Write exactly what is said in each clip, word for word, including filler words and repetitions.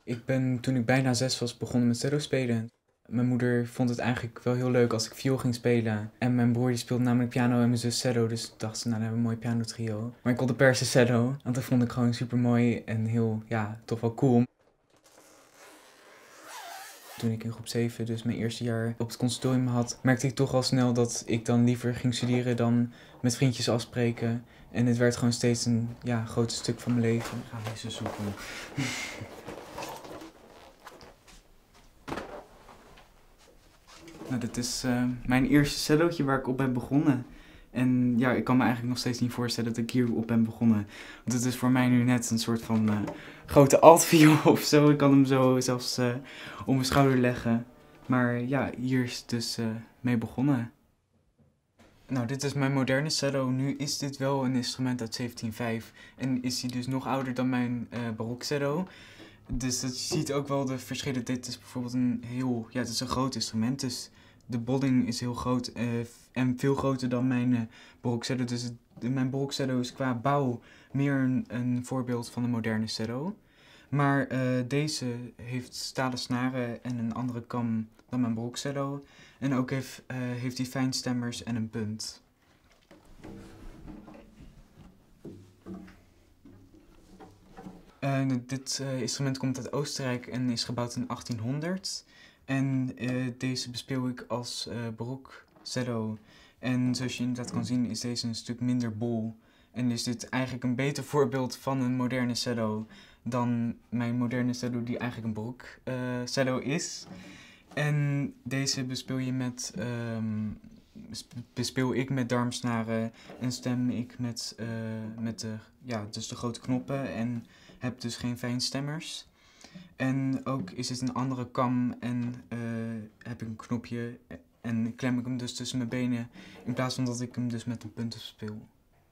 Ik ben toen ik bijna zes was begonnen met cello spelen. Mijn moeder vond het eigenlijk wel heel leuk als ik viool ging spelen. En mijn broer die speelde namelijk piano en mijn zus cello. Dus dacht ze, nou dan hebben we een mooi pianotrio. Maar ik wilde per se cello, want dat vond ik gewoon super mooi en heel, ja, toch wel cool. Toen ik in groep zeven, dus mijn eerste jaar op het conservatorium had, merkte ik toch al snel dat ik dan liever ging studeren dan met vriendjes afspreken. En het werd gewoon steeds een ja, groot stuk van mijn leven. Ik ga deze zoeken. Nou, dit is uh, mijn eerste cellootje waar ik op ben begonnen. En ja, ik kan me eigenlijk nog steeds niet voorstellen dat ik hierop ben begonnen. Want het is voor mij nu net een soort van uh, grote altviool of zo. Ik kan hem zo zelfs uh, om mijn schouder leggen. Maar ja, hier is het dus uh, mee begonnen. Nou, dit is mijn moderne cello. Nu is dit wel een instrument uit zeventien vijf. En is hij dus nog ouder dan mijn uh, barokcello. Dus dat, je ziet ook wel de verschillen. Dit is bijvoorbeeld een heel, ja, het is een groot instrument. Dus de bodding is heel groot uh, en veel groter dan mijn uh, barokcello. Dus het, mijn barokcello is qua bouw meer een, een voorbeeld van een moderne cello. Maar uh, deze heeft stalen snaren en een andere kam dan mijn barokcello. En ook heeft, uh, heeft hij fijnstemmers en een punt. Uh, dit uh, instrument komt uit Oostenrijk en is gebouwd in achttienhonderd. En uh, deze bespeel ik als uh, barokcello. En zoals je inderdaad kan zien is deze een stuk minder bol. En is dit eigenlijk een beter voorbeeld van een moderne cello dan mijn moderne cello die eigenlijk een barokcello uh, is. En deze bespeel je met, um, bespeel ik met darmsnaren en stem ik met, uh, met de, ja, dus de grote knoppen en heb dus geen fijnstemmers. En ook is het een andere kam en uh, heb ik een knopje en klem ik hem dus tussen mijn benen in plaats van dat ik hem dus met een punten speel.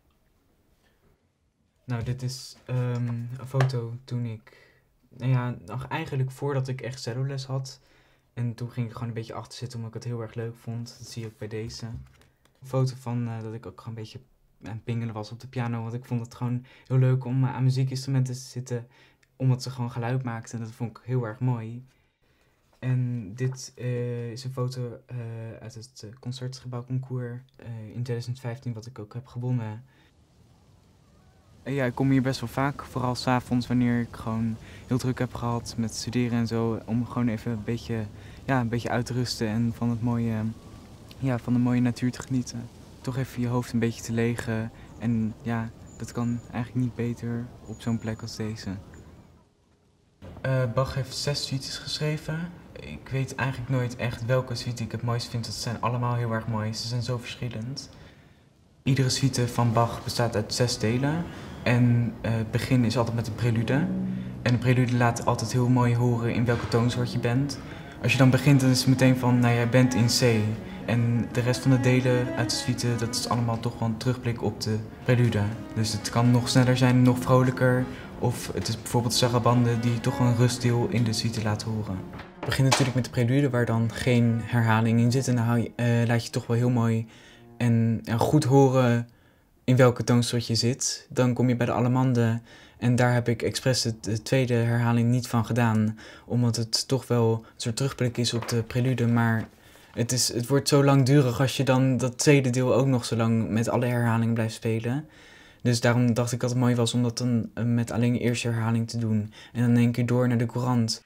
Nou, dit is um, een foto toen ik, nou ja, nog eigenlijk voordat ik echt celloles had. En toen ging ik gewoon een beetje achter zitten omdat ik het heel erg leuk vond. Dat zie je ook bij deze. Een foto van uh, dat ik ook gewoon een beetje aan het pingelen was op de piano. Want ik vond het gewoon heel leuk om uh, aan muziekinstrumenten te zitten. Omdat ze gewoon geluid maakten. En dat vond ik heel erg mooi. En dit uh, is een foto uh, uit het uh, Concertgebouwconcours uh, in twintig vijftien wat ik ook heb gewonnen. Ja, ik kom hier best wel vaak, vooral 's avonds wanneer ik gewoon heel druk heb gehad met studeren en zo. Om gewoon even een beetje, ja, een beetje uit te rusten en van, het mooie, ja, van de mooie natuur te genieten. Toch even je hoofd een beetje te legen. En ja, dat kan eigenlijk niet beter op zo'n plek als deze. Uh, Bach heeft zes suites geschreven. Ik weet eigenlijk nooit echt welke suite ik het mooist vind. Ze zijn allemaal heel erg mooi. Ze zijn zo verschillend. Iedere suite van Bach bestaat uit zes delen. En uh, het begin is altijd met een prelude. En de prelude laat altijd heel mooi horen in welke toonsoort je bent. Als je dan begint, dan is het meteen van, nou jij bent in C. En de rest van de delen uit de suite, dat is allemaal toch wel een terugblik op de prelude. Dus het kan nog sneller zijn, nog vrolijker. Of het is bijvoorbeeld sarabande die toch een rustdeel in de suite laat horen. Het begint natuurlijk met de prelude waar dan geen herhaling in zit. En dan hou je, uh, laat je toch wel heel mooi en, en goed horen in welke toonsoort je zit. Dan kom je bij de allemande en daar heb ik expres de, de tweede herhaling niet van gedaan. Omdat het toch wel een soort terugblik is op de prelude, maar het, is, het wordt zo langdurig als je dan dat tweede deel ook nog zo lang met alle herhalingen blijft spelen. Dus daarom dacht ik dat het mooi was om dat dan met alleen de eerste herhaling te doen. En dan in één keer door naar de courant.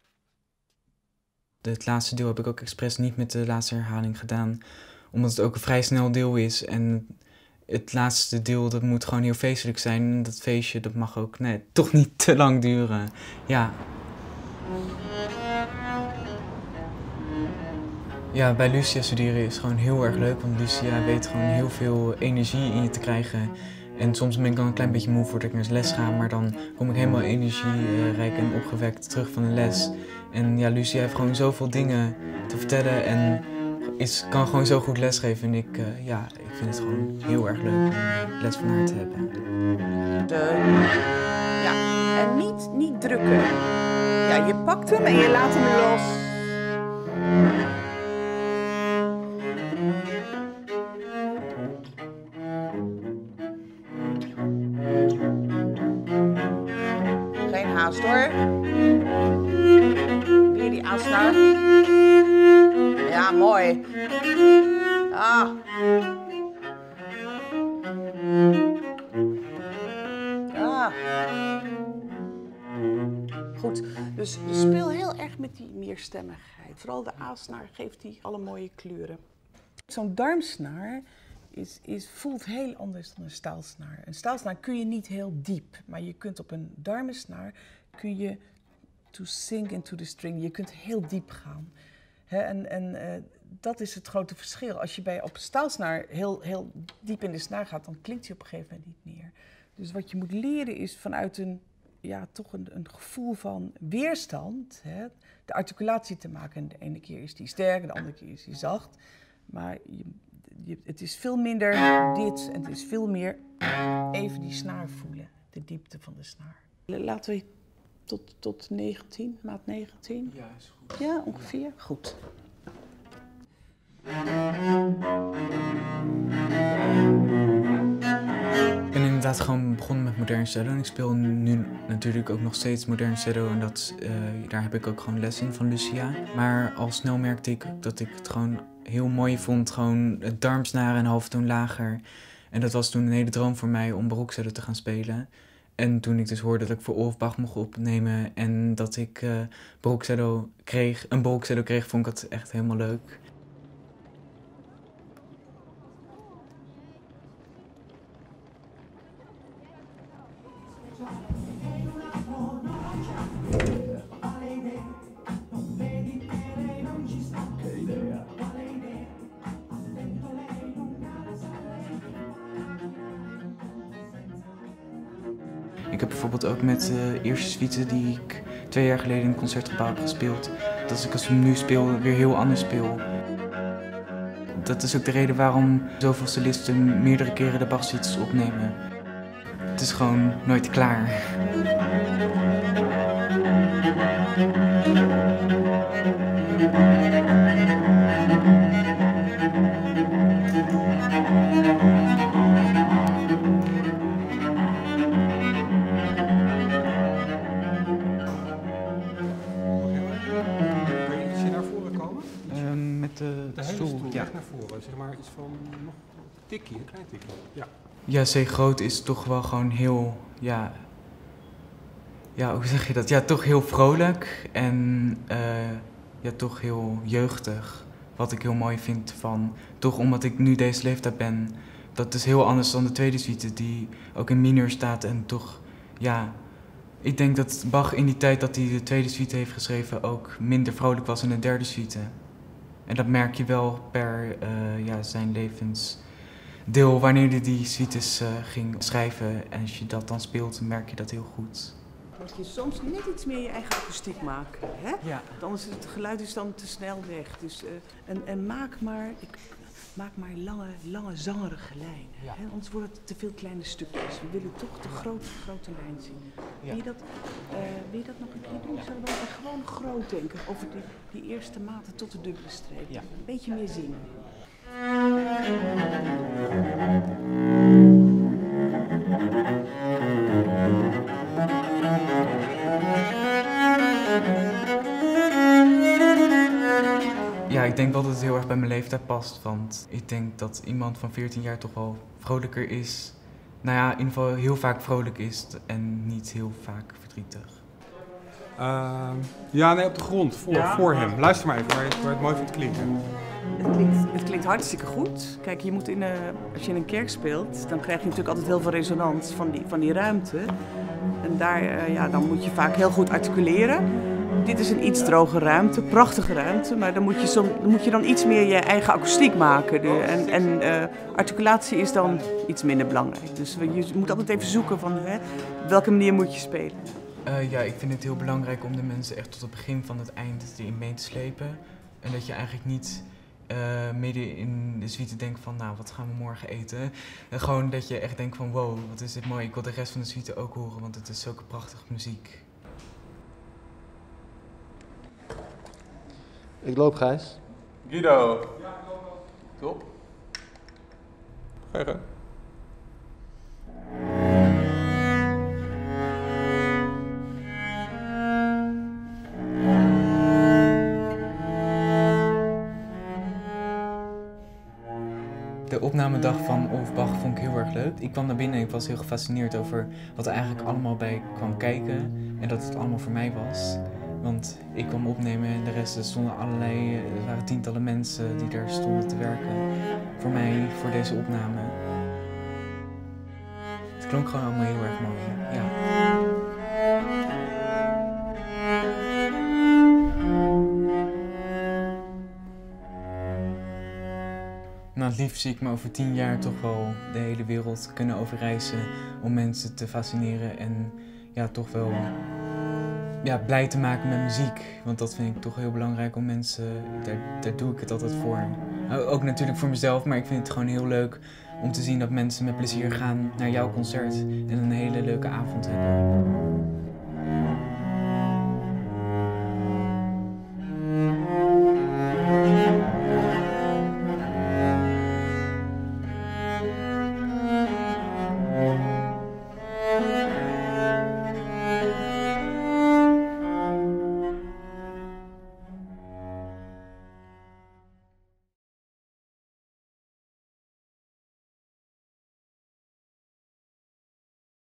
Het laatste deel heb ik ook expres niet met de laatste herhaling gedaan. Omdat het ook een vrij snel deel is. En het laatste deel dat moet gewoon heel feestelijk zijn. En dat feestje dat mag ook nee, toch niet te lang duren. Ja. Ja, bij Lucia studeren is gewoon heel erg leuk. Want Lucia weet gewoon heel veel energie in je te krijgen. En soms ben ik dan een klein beetje moe voordat ik naar les ga. Maar dan kom ik helemaal energierijk en opgewekt terug van de les. En ja, Lucia heeft gewoon zoveel dingen te vertellen. En is, kan gewoon zo goed lesgeven. En ik, uh, ja, ik vind het gewoon heel erg leuk om les van haar te hebben. Ja, en niet, niet drukken. Ja, je pakt hem en je laat hem los. Geen haast hoor. Dus speel heel erg met die meerstemmigheid. Vooral de A-snaar geeft die alle mooie kleuren. Zo'n darmsnaar is, is, voelt heel anders dan een staalsnaar. Een staalsnaar kun je niet heel diep, maar je kunt op een darmensnaar kun je to sink into the string. Je kunt heel diep gaan. He, en en uh, dat is het grote verschil. Als je bij, op een staalsnaar heel, heel diep in de snaar gaat, dan klinkt hij op een gegeven moment niet meer. Dus wat je moet leren is vanuit een, ja, toch een, een gevoel van weerstand, he, de articulatie te maken. En de ene keer is die sterk, de andere keer is die zacht. Maar je, je, het is veel minder dit en het is veel meer even die snaar voelen, de diepte van de snaar. Laten we tot, tot negentien, maat negentien? Ja, is goed. Ja, ongeveer? Goed. Ik ben inderdaad gewoon begonnen met modern cello en ik speel nu natuurlijk ook nog steeds modern cello en dat, uh, daar heb ik ook gewoon les in van Lucia. Maar al snel merkte ik dat ik het gewoon heel mooi vond, gewoon het darmsnaren een halve toon lager. En dat was toen een hele droom voor mij om barokcello te gaan spelen. En toen ik dus hoorde dat ik voor Offenbach mocht opnemen en dat ik uh, barokcello kreeg, een barokcello kreeg, vond ik het echt helemaal leuk. Ik heb bijvoorbeeld ook met de eerste suite die ik twee jaar geleden in het Concertgebouw heb gespeeld, dat als ik als ik hem nu speel weer heel anders speel. Dat is ook de reden waarom zoveel solisten meerdere keren de Bach-suites opnemen. Het is gewoon nooit klaar. De, de hele stoel, stoel, ja. Echt naar voren, zeg maar iets van nog een tikje, een klein tikje. Ja, ja, C groot is toch wel gewoon heel, ja, ja, hoe zeg je dat? Ja, toch heel vrolijk en uh, ja, toch heel jeugdig. Wat ik heel mooi vind van, toch omdat ik nu deze leeftijd ben, dat is heel anders dan de tweede suite die ook in mineur staat en toch, ja, ik denk dat Bach in die tijd dat hij de tweede suite heeft geschreven ook minder vrolijk was dan de derde suite. En dat merk je wel per uh, ja, zijn levensdeel, wanneer hij die suites uh, ging schrijven. En als je dat dan speelt, merk je dat heel goed. Dat je soms net iets meer je eigen akoestiek maken, hè? Ja. Dan is het geluid is dan te snel weg. Dus, uh, en, en maak maar, ik, maak maar lange, lange zangerige lijnen. Ja. Hè? Anders worden het te veel kleine stukjes. We willen toch de grote, grote lijn zien. Ja. Wil, je dat, uh, wil je dat nog een keer doen? Ja. Zullen we dan gewoon groot denken over die, die eerste maten tot de dubbele streep? Ja. Een beetje meer zingen. Ja, ik denk wel dat het heel erg bij mijn leeftijd past, want ik denk dat iemand van veertien jaar toch wel vrolijker is. Nou ja, in ieder geval heel vaak vrolijk is en niet heel vaak verdrietig. Uh, ja, nee, op de grond, voor, ja. voor hem. Luister maar even waar je, waar je het mooi vindt klinken. Het klinkt, het klinkt hartstikke goed. Kijk, je moet in een, als je in een kerk speelt, dan krijg je natuurlijk altijd heel veel resonans van die, van die ruimte. En daar, uh, ja, dan moet je vaak heel goed articuleren. Dit is een iets droge ruimte, prachtige ruimte, maar dan moet je, som, dan, moet je dan iets meer je eigen akoestiek maken. De, en en uh, articulatie is dan iets minder belangrijk. Dus je moet altijd even zoeken van hè, op welke manier moet je spelen. Uh, ja, ik vind het heel belangrijk om de mensen echt tot het begin van het eind erin mee te slepen. En dat je eigenlijk niet uh, midden in de suite denkt van, nou, wat gaan we morgen eten? En gewoon dat je echt denkt van, wow, wat is dit mooi. Ik wil de rest van de suite ook horen, want het is zulke prachtige muziek. Ik loop, Gijs. Guido. Top. Ga De opnamedag van Offenbach vond ik heel erg leuk. Ik kwam naar binnen en ik was heel gefascineerd over wat er eigenlijk allemaal bij kwam kijken. En dat het allemaal voor mij was. Want ik kwam opnemen en de rest er stonden allerlei, er waren tientallen mensen die daar stonden te werken voor mij, voor deze opname. Het klonk gewoon allemaal heel erg mooi, ja. Nou, het liefst zie ik me over tien jaar toch wel de hele wereld kunnen overreizen om mensen te fascineren en ja, toch wel ja, blij te maken met muziek. Want dat vind ik toch heel belangrijk om mensen, daar, daar doe ik het altijd voor. Ook natuurlijk voor mezelf, maar ik vind het gewoon heel leuk om te zien dat mensen met plezier gaan naar jouw concert en een hele leuke avond hebben.